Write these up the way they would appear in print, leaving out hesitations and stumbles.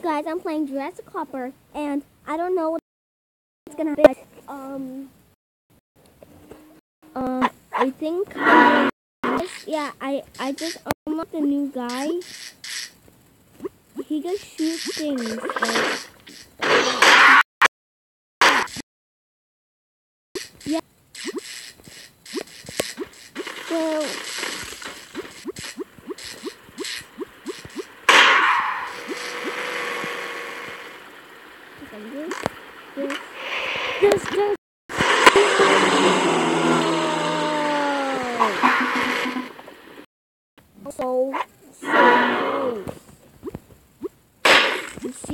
guys, I'm playing Jurassic Hopper, and I don't know what's gonna happen. I think yeah, I just unlocked a new guy. He can shoot things. Yeah. So this. So close. You see?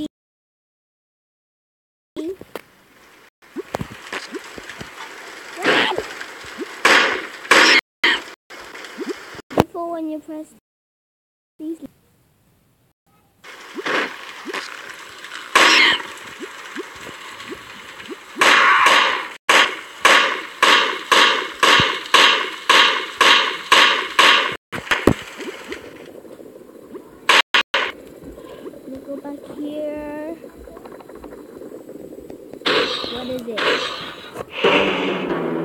Before when you press these. Let's go back here. What is it?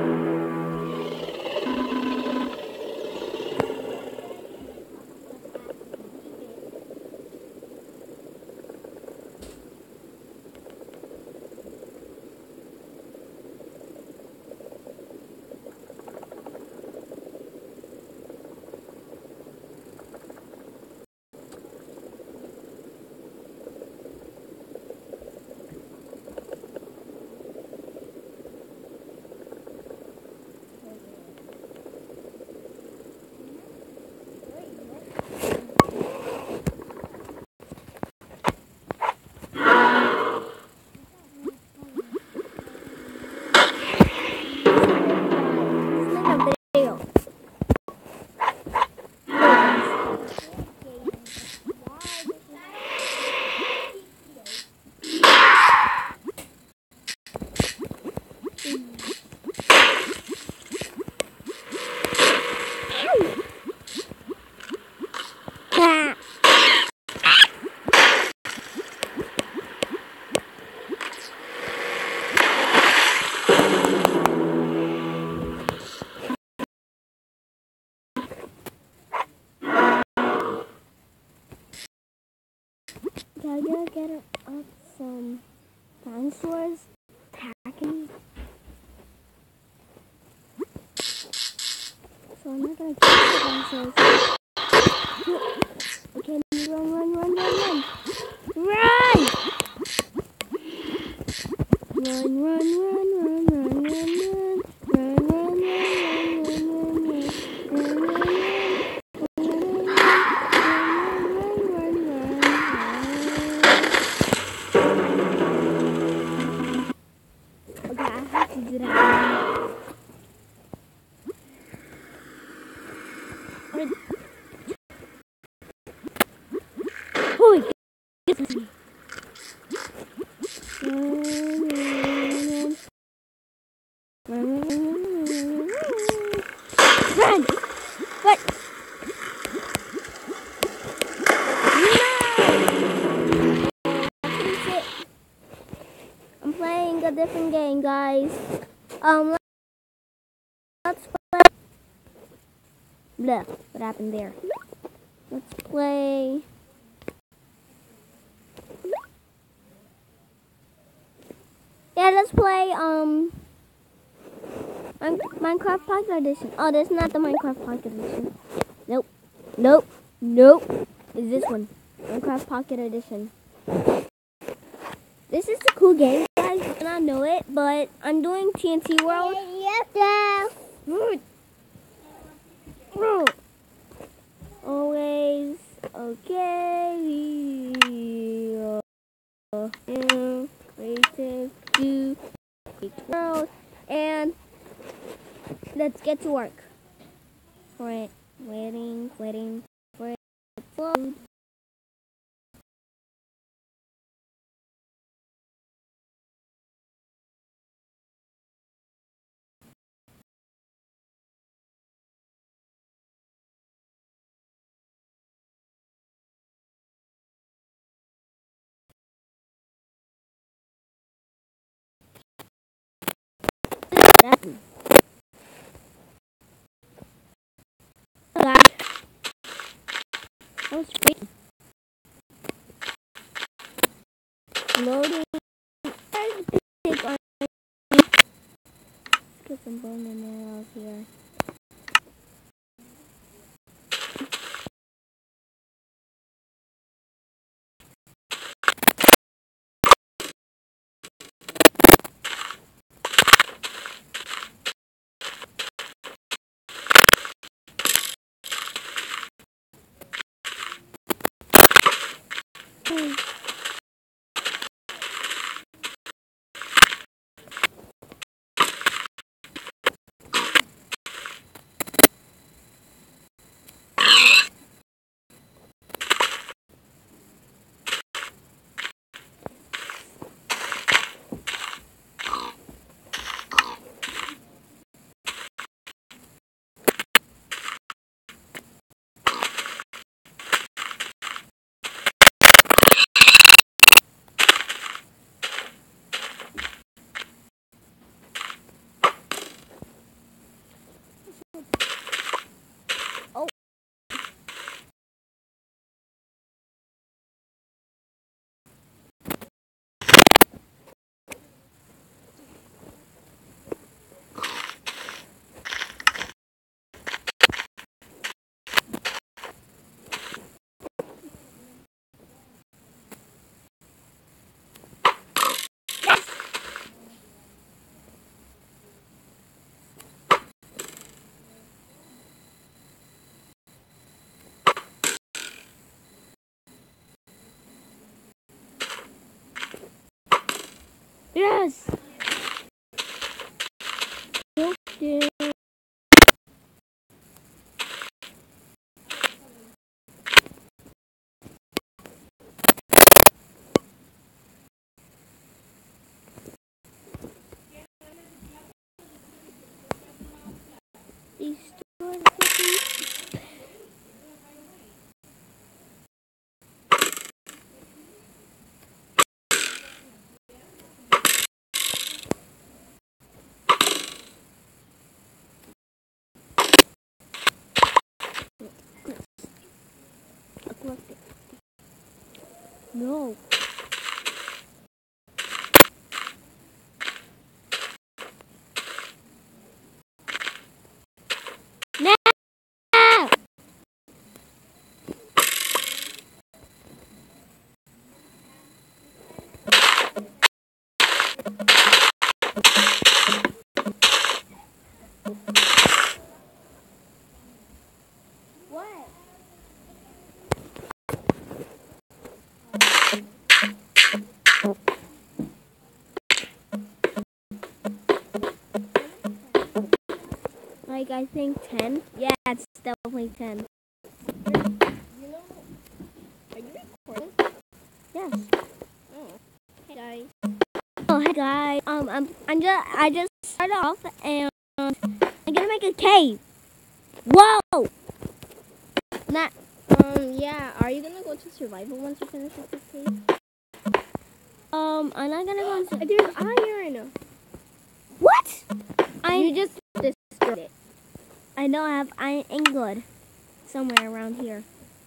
Gotta get up some dinosaurs attacking. So I'm not gonna kill the dinosaurs. Okay, run. Run! Okay, I have to do that. Holy goodness me. Run! What? No! I'm playing a different game, guys. Let's play. Blah. What happened there? Let's play. Yeah, let's play Minecraft Pocket Edition. Oh, that's not the Minecraft Pocket Edition. Nope. It's this one. Minecraft Pocket Edition. This is a cool game, guys. I do not know it, but I'm doing TNT World. Always okay. Creative do world, and let's get to work. For it, waiting for it to load. God. That was free. Loading. Big on. Let's get some bone in there out here. Oh. Yes. Okay. These stores. No. No. What? Like, I think 10. Yeah, it's definitely 10. You know, are you recording? Yes. Oh. Hey guys. Oh, hey guys. I just started off and I'm gonna make a cave. Whoa! Not. Yeah, are you gonna go to survival once you finish with this cave? I'm not gonna go into. There's iron! What? You just destroyed it. I know I have iron ingot somewhere around here.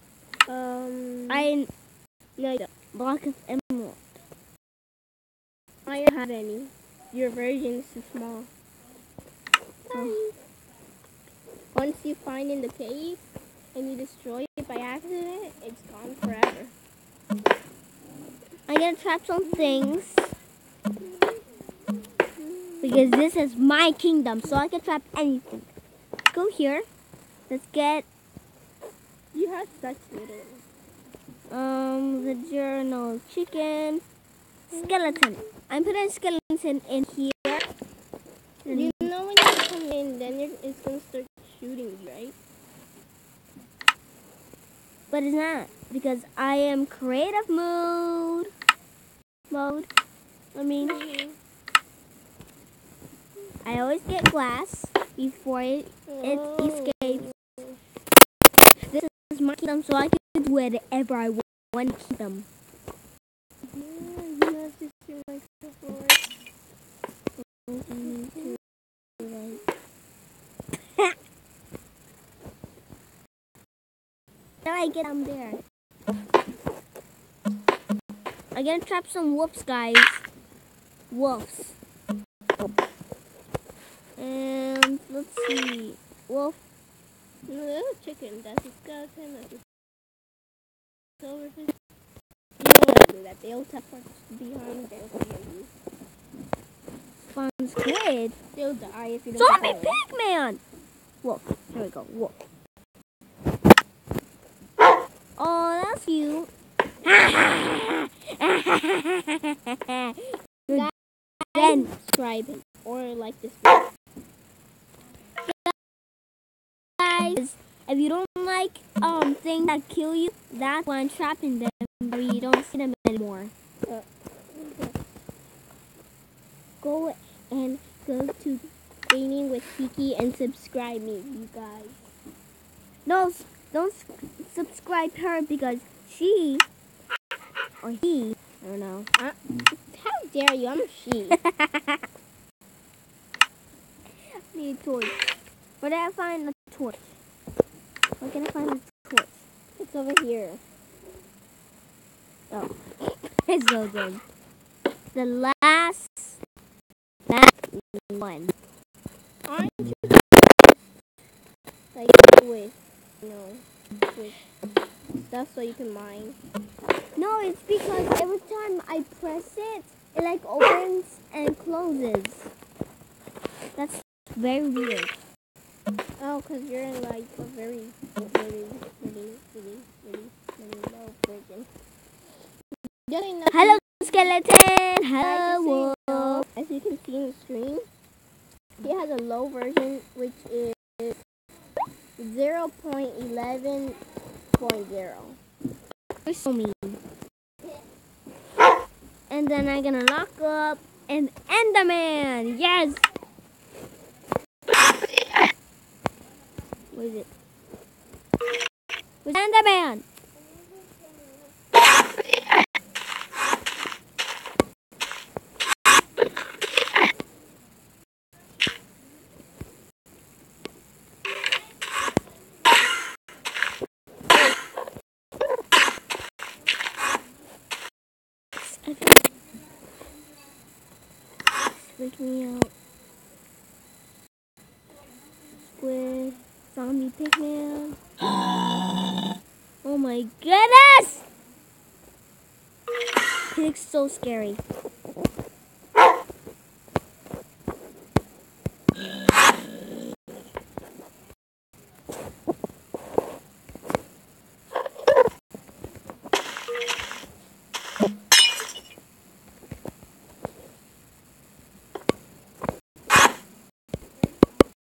No, you don't. Block of emerald. I don't have any. Your version is too small. Oh. Once you find in the cave and you destroy it by accident, it's gone forever. I'm gonna trap some things because this is my kingdom, so I can trap anything. Go here. Let's get You have such little. the journal chicken skeleton. I'm putting skeleton in here. You know when you come in, then it's gonna start shooting you, right? But it's not because I am creative mode. I mean, I always get glass before it escapes. This is my kingdom, so I can do whatever I want to kingdom. Yeah, you have to shoot like the floor. How do I get down there? I'm gonna trap some wolves, guys. Wolves. And let's see. Wolf. No, that's a chicken. That's a skeleton. That's a silverfish. You don't want to do that. They'll teleport behind. They'll kill you. Spawn squid. They'll die if you don't. Zombie pigman. Wolf. Here we go. Wolf. Oh, that's you. Then Subscribe or like this video. guys, if you don't like things that kill you, that's why I'm trapping them, but you don't see them anymore. Go to Gaming with Kiki and subscribe me, you guys. No, don't subscribe her because she or he, I don't know. How dare you? I'm a she. Need a torch. Where did I find the torch? Where can I find the torch? It's over here. Oh, it's so good. The last one. Aren't you like with stuff so you can mine? No, it's because every time I press it, it like opens and closes. That's very weird. Oh, because you're in like a very low version. Hello, skeleton. Hello, wolf. As you can see in the stream, he has a low version, which is 0.11.0. You're so mean. And then I'm gonna lock up an Enderman. Yes. What is it? Where's Enderman? Freak me out. Squid, zombie pigman. Oh my goodness! He looks so scary.